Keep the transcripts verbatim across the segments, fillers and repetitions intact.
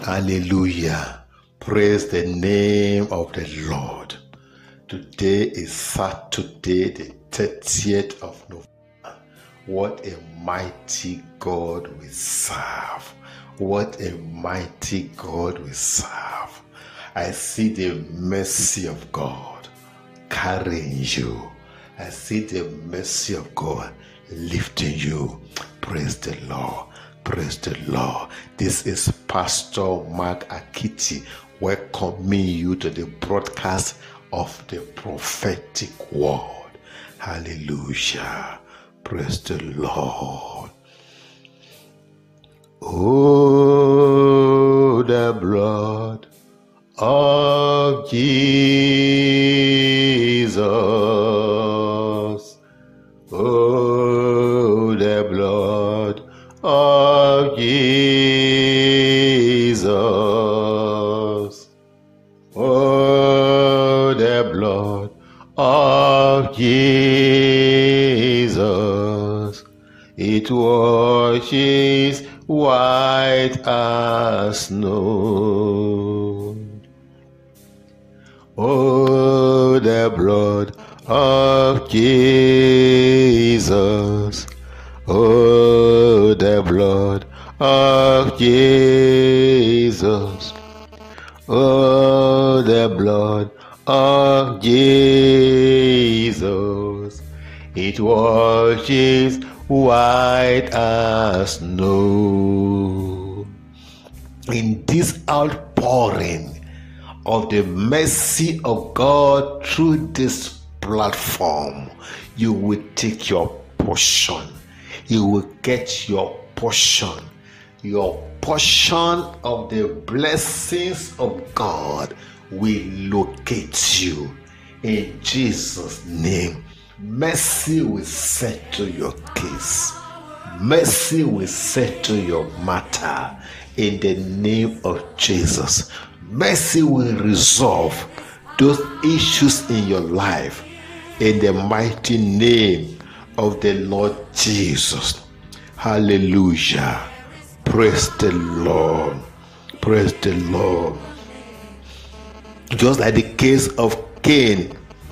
Hallelujah. Praise the name of the Lord. Today is Saturday, the thirtieth of November. What a mighty God we serve. What a mighty God we serve. I see the mercy of God carrying you. I see the mercy of God lifting you. Praise the Lord. Praise the Lord. This is Pastor Mark Akiti welcoming you to the broadcast of the prophetic word. Hallelujah. Praise the Lord. Oh, the blood of Jesus. Oh, the blood of Jesus. Oh, the blood of Jesus. It washes white as snow. Oh, the blood of Jesus. Oh, the blood of Jesus. Oh, the blood of Jesus. It washes white as snow. In this outpouring of the mercy of God through this platform, you will take your portion. You will get your portion. Your portion of the blessings of God will locate you. In Jesus' name, mercy will settle your case. Mercy will settle your matter. In the name of Jesus, mercy will resolve those issues in your life. In the mighty name of the Lord Jesus. Hallelujah. Praise the Lord. Praise the Lord. Just like the case of Cain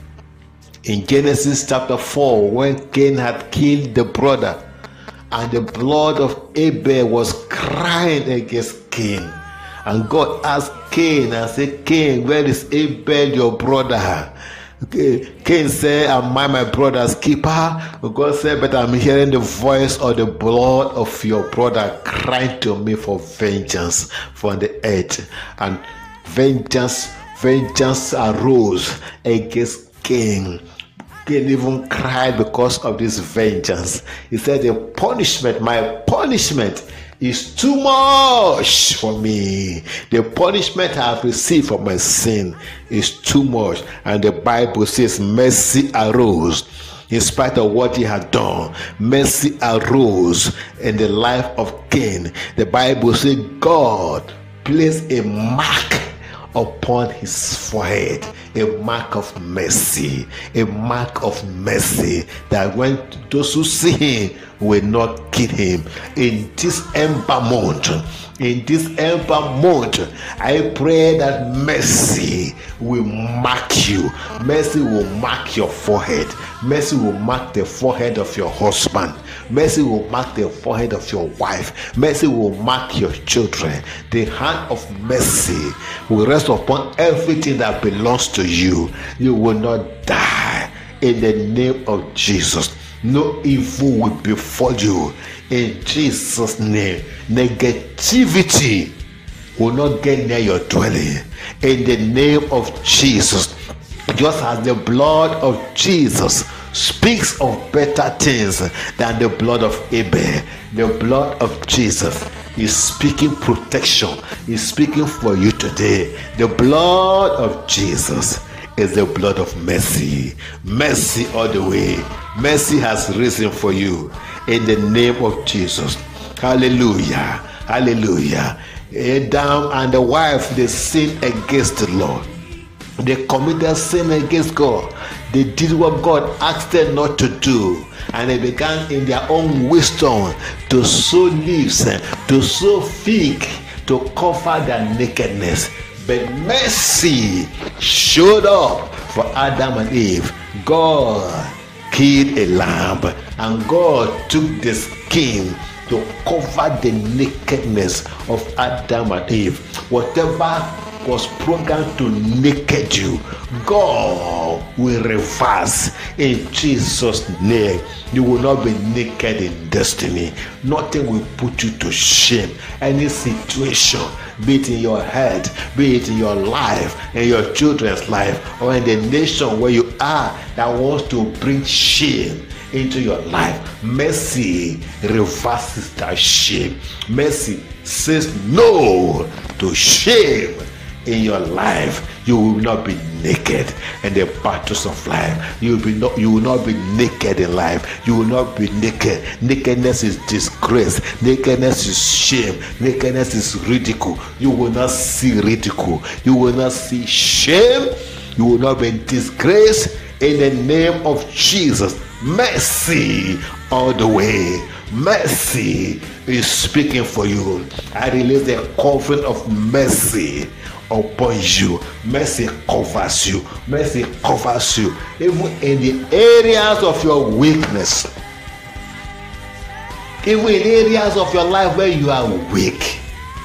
in Genesis chapter four, when Cain had killed the brother and the blood of Abel was crying against Cain, and God asked Cain and said, Cain, where is Abel your brother? Okay. Cain said, am I my brother's keeper? God said, but I'm hearing the voice of the blood of your brother crying to me for vengeance from the earth. And vengeance, vengeance arose against Cain. Cain even cried because of this vengeance. He said, the punishment, my punishment is too much for me. The punishment I have received for my sin is too much. And the Bible says mercy arose in spite of what he had done. Mercy arose in the life of Cain. The Bible says God placed a mark upon his forehead, a mark of mercy, a mark of mercy, that when those who see him will not kill him. In this ember month, in this ember month, I pray that mercy will mark you. Mercy will mark your forehead. Mercy will mark the forehead of your husband. Mercy will mark the forehead of your wife. Mercy will mark your children. The hand of mercy will rest upon everything that belongs to you. You will not die. In the name of Jesus, no evil will befall you. In Jesus' name, negativity will not get near your dwelling. In the name of Jesus, just as the blood of Jesus speaks of better things than the blood of Abel, the blood of Jesus is speaking protection, is speaking for you today. The blood of Jesus is the blood of mercy. Mercy all the way. Mercy has risen for you in the name of Jesus. Hallelujah. Hallelujah. Adam and the wife, they sinned against the Lord. They committed sin against God. They did what God asked them not to do. And they began in their own wisdom to sow leaves, to sow fig, to cover their nakedness. But mercy showed up for Adam and Eve. God killed a lamb, and God took the skin to cover the nakedness of Adam and Eve. Whatever was programmed to naked you, God will reverse in Jesus' name. You will not be naked in destiny. Nothing will put you to shame. Any situation, be it in your head, be it in your life, in your children's life, or in the nation where you are, that wants to bring shame into your life, mercy reverses that shame. Mercy says no to shame in your life. You will not be naked in the battles of life. You will be not, you will not be naked in life. You will not be naked. Nakedness is disgrace. Nakedness is shame. Nakedness is ridicule. You will not see ridicule. You will not see shame. You will not be disgraced in the name of Jesus. Mercy all the way. Mercy is speaking for you. I release the covering of mercy upon you. Mercy covers you. Mercy covers you. Even in the areas of your weakness. Even in areas of your life where you are weak.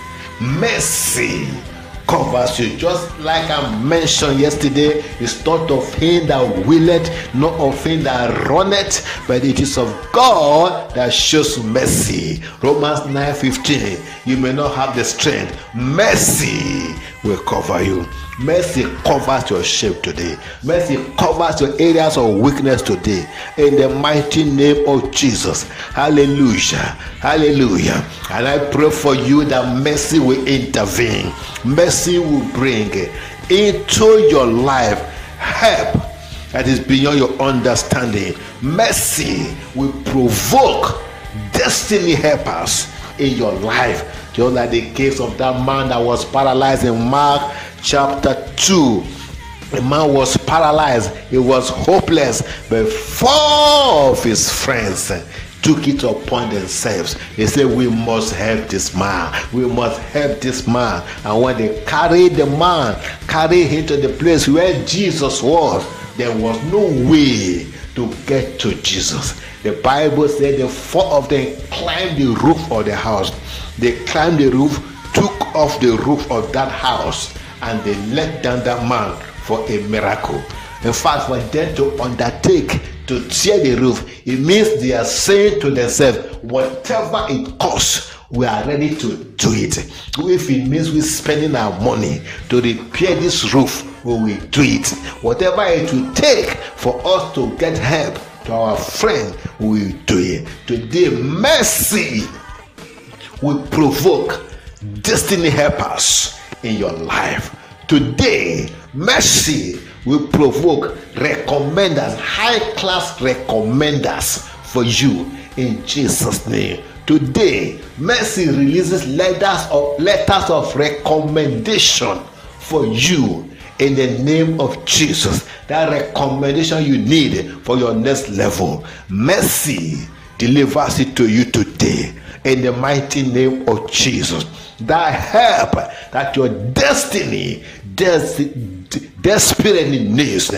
Mercy covers you. Just like I mentioned yesterday, it's not of him that willeth, not of him that runneth, but it is of God that shows mercy. Romans nine fifteen. You may not have the strength. Mercy will cover you. Mercy covers your shame today. Mercy covers your areas of weakness today. In the mighty name of Jesus. Hallelujah. Hallelujah. And I pray for you that mercy will intervene. Mercy will bring into your life help that is beyond your understanding. Mercy will provoke destiny helpers in your life. Just like the case of that man that was paralyzed in Mark chapter two. The man was paralyzed. He was hopeless. But four of his friends took it upon themselves. They said, we must help this man. We must help this man. And when they carried the man, carried him to the place where Jesus was, there was no way to get to Jesus. The Bible said the four of them climbed the roof of the house. They climbed the roof, took off the roof of that house, and they let down that man for a miracle. In fact, for them to undertake to tear the roof, it means they are saying to themselves, whatever it costs, we are ready to do it. If it means we're spending our money to repair this roof, we will do it. Whatever it will take for us to get help to our friend, we will do it. Today, mercy will provoke destiny helpers in your life. Today, mercy will provoke recommenders, high-class recommenders for you in Jesus' name. Today, mercy releases letters of letters of recommendation for you in the name of Jesus. That recommendation you need for your next level, mercy delivers it to you today in the mighty name of Jesus. That help that your destiny des- desperately needs,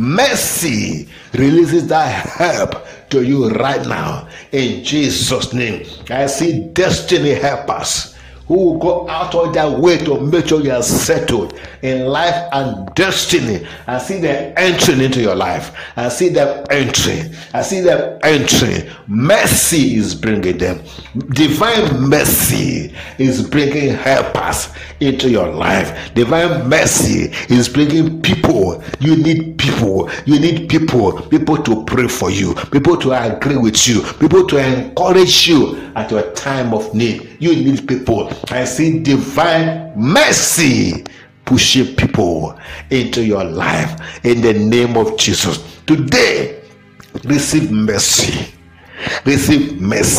mercy releases that help to you right now in Jesus' name. I see destiny helpers who will go out of their way to make sure you are settled in life and destiny. I see them entering into your life. I see them entering. I see them entering. Mercy is bringing them. Divine mercy is bringing helpers into your life. Divine mercy is bringing people. You need people. You need people. People to pray for you. People to agree with you. People to encourage you at your time of need. You need people. I see divine mercy pushing people into your life in the name of Jesus. Today, receive mercy. Receive mercy.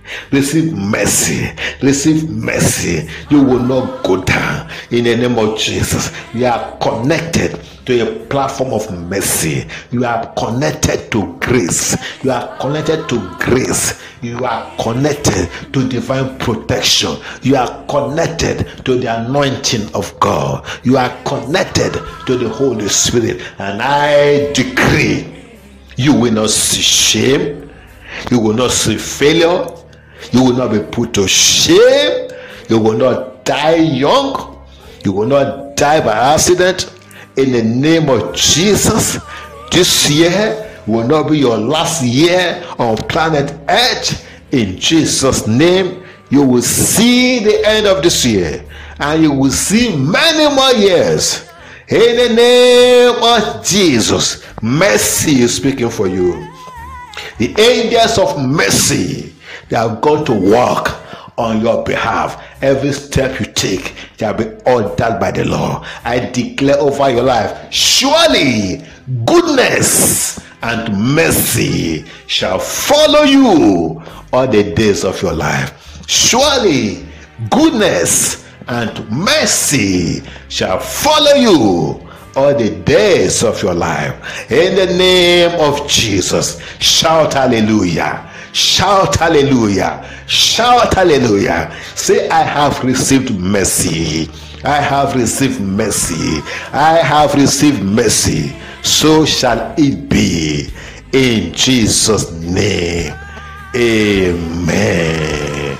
Receive mercy. Receive mercy. You will not go down in the name of Jesus. You are connected to a platform of mercy. You are connected to grace. You are connected to grace. You are connected to divine protection. You are connected to the anointing of God. You are connected to the Holy Spirit. And I decree, you will not see shame. You will not see failure. You will not be put to shame. You will not die young. You will not die by accident. In the name of Jesus, this year will not be your last year on planet Earth. In Jesus' name, you will see the end of this year, and you will see many more years. In the name of Jesus, mercy is speaking for you. The angels of mercy, they are going to walk on your behalf. Every step you take shall be ordered by the Lord. I declare over your life, surely goodness and mercy shall follow you all the days of your life. Surely goodness and mercy shall follow you all the days of your life. In the name of Jesus, shout hallelujah. Shout hallelujah. Shout hallelujah. Say, I have received mercy. I have received mercy. I have received mercy. So shall it be. In Jesus' name. Amen.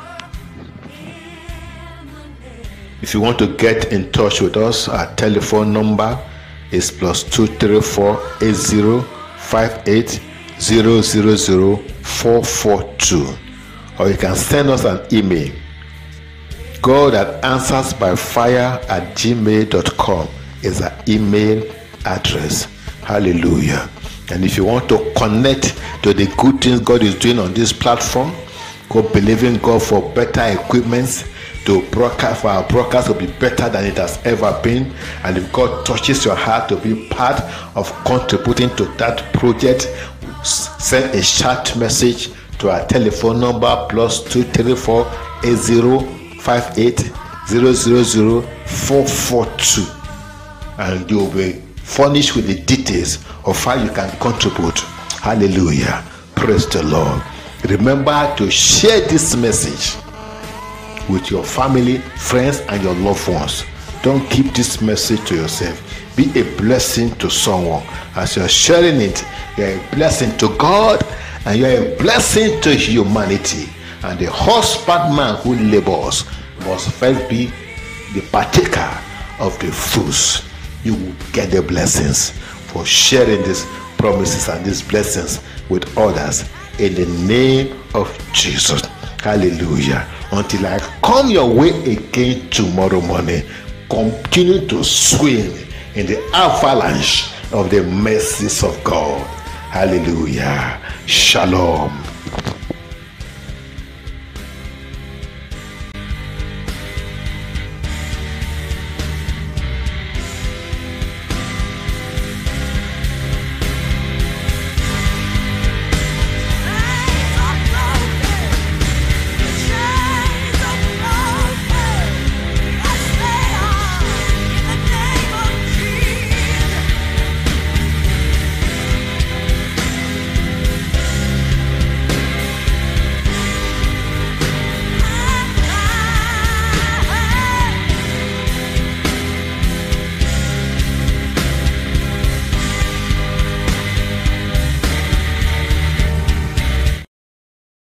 If you want to get in touch with us, our telephone number is plus two three four eight zero five eight zero zero zero four four two, or you can send us an email, God that answers by fire at gmail dot com is our email address. Hallelujah. And if you want to connect to the good things God is doing on this platform, go believing God for better equipment to broadcast, for our broadcast to be better than it has ever been. And if God touches your heart to be part of contributing to that project, send a chat message to our telephone number plus two three four eight zero five eight zero zero zero four four two, and you'll be furnished with the details of how you can contribute. Hallelujah. Praise the Lord. Remember to share this message with your family, friends, and your loved ones. Don't keep this message to yourself. Be a blessing to someone. As you're sharing it, you're a blessing to God, and you're a blessing to humanity. And the husbandman who labors must first be the partaker of the fruits. You will get the blessings for sharing these promises and these blessings with others in the name of Jesus. Hallelujah. Until I come your way again tomorrow morning, continue to swim in the avalanche of the mercies of God. Hallelujah. Shalom.